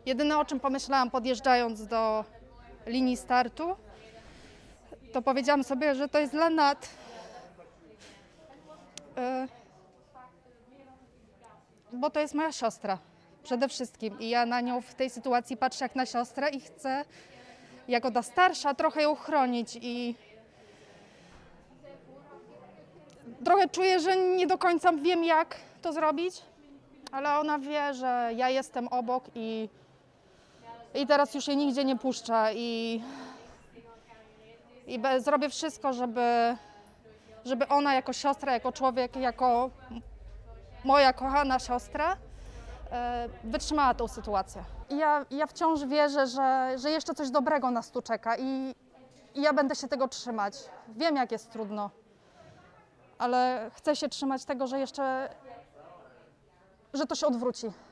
Jedyne, o czym pomyślałam, podjeżdżając do linii startu, to powiedziałam sobie, że to jest dla Nat. Bo to jest moja siostra przede wszystkim i ja na nią w tej sytuacji patrzę jak na siostrę i chcę, jako ta starsza, trochę ją chronić i trochę czuję, że nie do końca wiem, jak to zrobić, ale ona wie, że ja jestem obok i teraz już jej nigdzie nie puszczę i zrobię wszystko, żeby ona jako siostra, jako człowiek, jako moja kochana siostra wytrzymała tą sytuację. Ja wciąż wierzę, że jeszcze coś dobrego nas tu czeka i ja będę się tego trzymać. Wiem, jak jest trudno, ale chcę się trzymać tego, że to się odwróci.